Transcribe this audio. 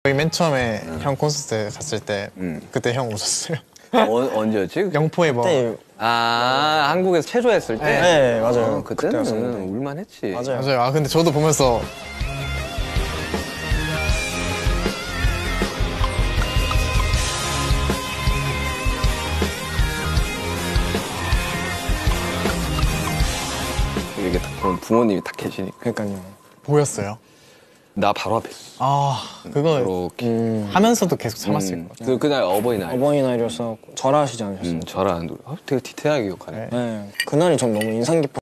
저희 맨 처음에 형 콘서트 갔을 때 그때 형 오셨어요. 언제였지? 영포에 뭐. 아, 한국에서 체조했을 때? 네, 맞아요. 그때는 울만했지. 맞아요. 아 근데 저도 보면서 이게 딱 보면 부모님이 딱 계시니까. 그러니까요. 보였어요. 나 바로 앞에 있어. 아 그거 이렇게. 하면서도 계속 참았을 것 같아요. 그날 어버이날. 어버이날이어서 절하시지 않으셨어요? 절하는 노래. 되게 디테일하게 기억하네. 네. 그날이 전 너무 인상 깊어.